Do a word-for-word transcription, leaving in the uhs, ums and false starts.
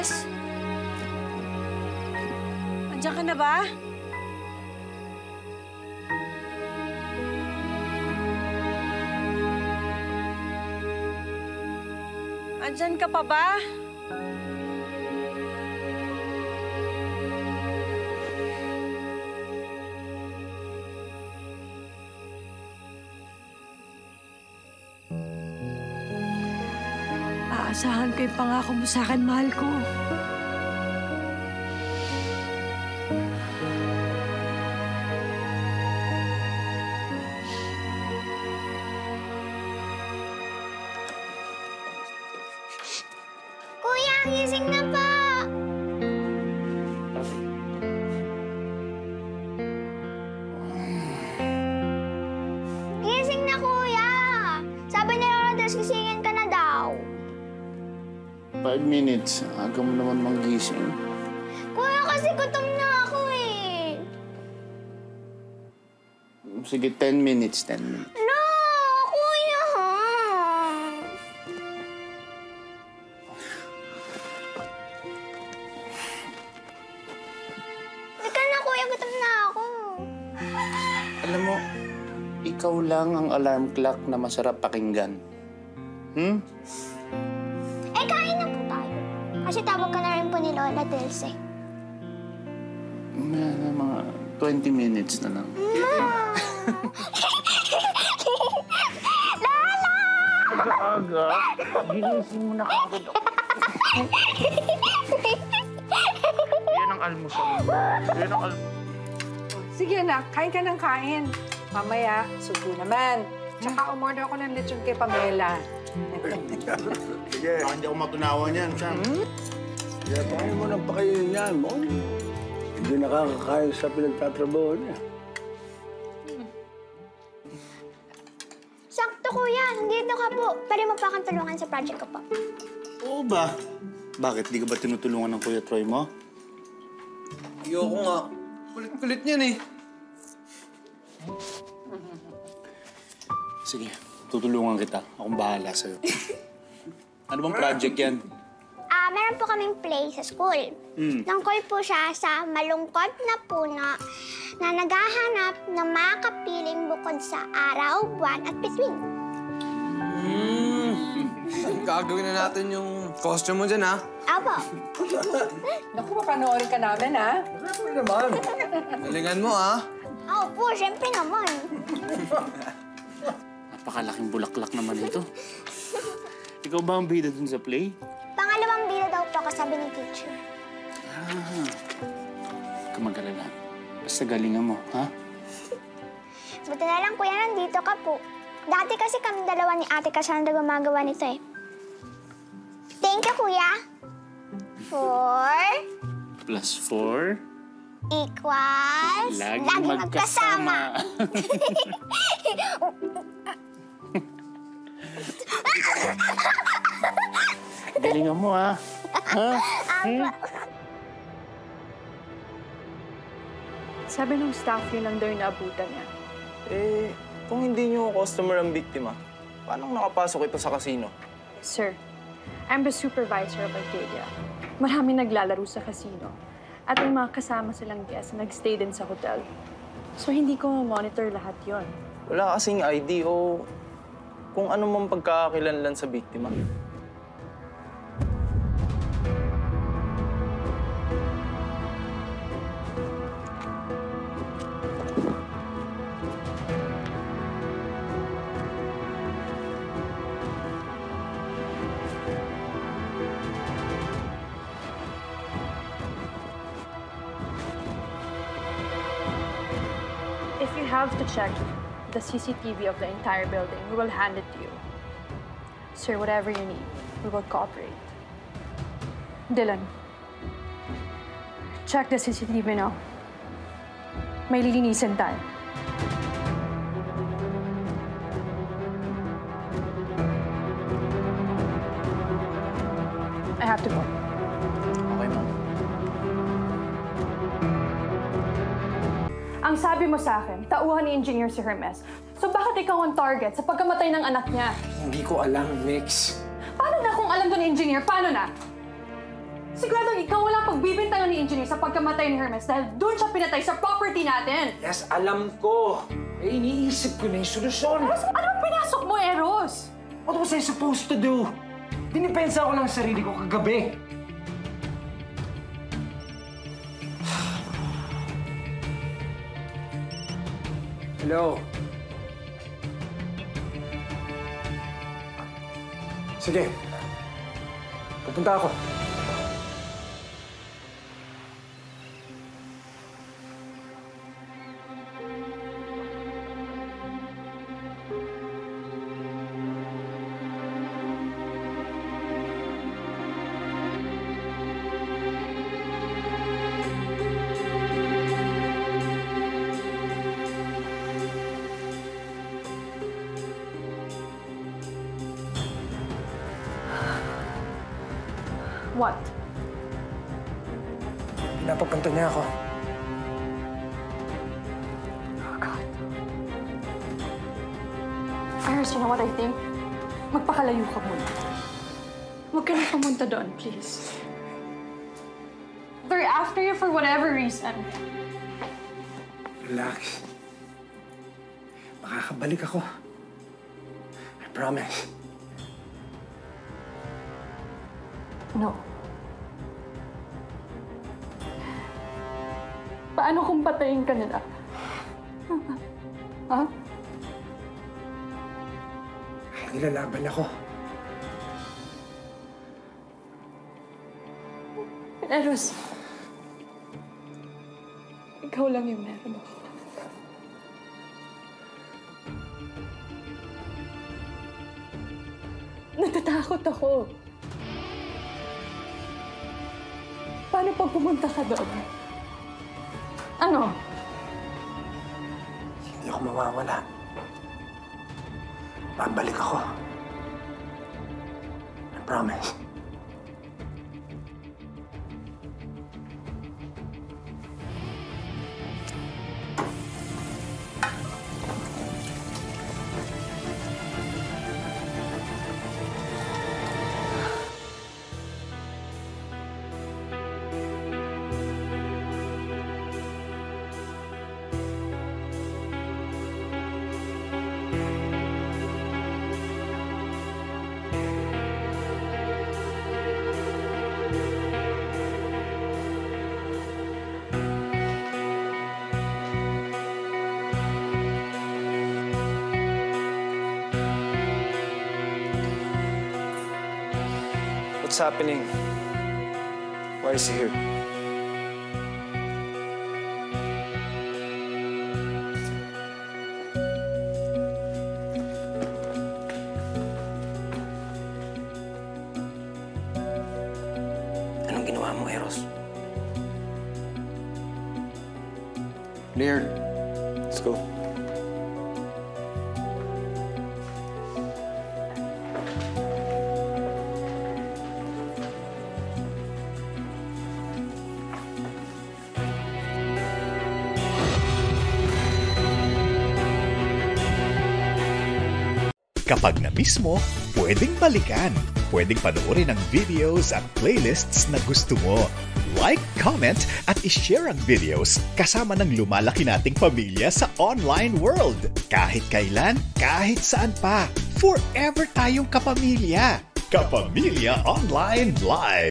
Hermes! Andiyan ka na ba? Andiyan ka pa ba? Aasahan ko yung pangako mo sa akin, mahal ko. Kuya, gising na po! Gising na, kuya! Sabi ni Lola Des, gisingin ka na daw. Five minutes. Aga mo naman manggising. Kuya, kasi gutom na ako eh. Sige, ten minutes, ten minutes. No, kuya ha. Halika na, kuya, gutom na ako. Alam mo, ikaw lang ang alarm clock na masarap pakinggan. Hmm? Eh, kain na po tayo. Kasi tawag ka na rin po ni Lola Delse. Mga, mga twenty minutes na lang. Lola! Aga-aga. Ginising mo na kagad ako. Yan ang almusal mo. Yan ang almusal. Sige anak, kain ka ng kain. Mamaya, sugo naman. Tsaka umorder ako ng lechon kay Pamela. Sige. Baka hindi ako matunawan yan, Sam. Hmm? Kaya paano mo nang pakainin yan, mo? Hindi nakakakain sa pinagtatrabaho niya. Sakto, kuya. Nandito ka po. Pwede mo pa akong tulungan sa project ko po. Oo ba? Bakit? Di ka ba tinutulungan ng Kuya Troy mo? Ayoko nga. Kulit-kulit niyan eh. Sige, tutulungan kita. Akong bahala sa'yo. Ano bang project yan? Ah, meron po kaming play sa school. Mm. Tungkol po siya sa malungkot na puno na naghahanap ng mga kapiling bukod sa araw, buwan at bituin. Hmm. Gagawin na natin yung costume mo dyan, ha? Apo. Naku, papanoorin ka namin, ha? Siyempre naman. Galingan mo, ha? Opo, siyempre naman. Napakalaking bulaklak naman ito. Ikaw ba ang bida dun sa play? Pangalawang bida daw po, kasabi ni teacher. Ah, huwag ka mag-alala. Basta galingan mo, ha? Buti na lang, kuya, nandito ka po. Dati kasi kami dalawa ni Ate Cassandra gumagawa nito eh. Thank you, kuya. Four Plus four. equals... Laging laging magkasama. Galingan mo, ha? Ha? Hmm? Sabi ng staff yun lang daw yung naabutan niya. Eh, kung hindi niyo customer ang biktima, paano nakapasok ito sa casino? Sir, I'm the supervisor of Arcadia. Maraming naglalaro sa casino. At may mga kasama silang guests na nag-stay din sa hotel. So, hindi ko monitor lahat yon. Wala kasing I D o kung ano mang pagkakakilanlan sa biktima. If you have to check the C C T V of the entire building, we will hand it to you. Sir, whatever you need, we will cooperate. Dylan, check the C C T V now. May lilinisin tayo. I have to go. Okay, ma'am. Ang sabi mo sa akin, tauhan ni engineer si Hermes. So bakit ikaw ang target sa pagkamatay ng anak niya? Hindi ko alam, Mix. Paano na kung alam to ni engineer? Paano na? Sigurado ikaw wala pagbibintangan ni Engineer sa pagkamatay ni Hermes dahil doon siya pinatay sa property natin. Yes, alam ko. Eh, iniisip ko na yung solusyon. Eros, ano ang pinasok mo, Eros? What was I supposed to do? Dinipensa ko lang ang sarili ko kagabi. Hello? Sige. Pupunta ako. What? Pinapapunta niya ako. Oh, God. Iris, you know what I think? Magpakalayo ka muna. Huwag ka na pumunta doon, please. They're after you for whatever reason. Relax. Makakabalik ako. I promise. No. Paano kung patayin ka nila? Ha? Nilalaban ako. Eros, ikaw lang yung meron ako. Natatakot ako. Paano pag pumunta ka doon? Ano? Hindi ako mawawala. Babalik ako. I promise. What's happening? Why is he here? Anong ginawa mo, Eros? Lear, Let's go. Kapag na-miss mo, pwedeng balikan. Pwedeng panoorin ang videos at playlists na gusto mo. Like, comment, at ishare ang videos kasama ng lumalaki nating pamilya sa online world. Kahit kailan, kahit saan pa. Forever tayong kapamilya. Kapamilya Online Live.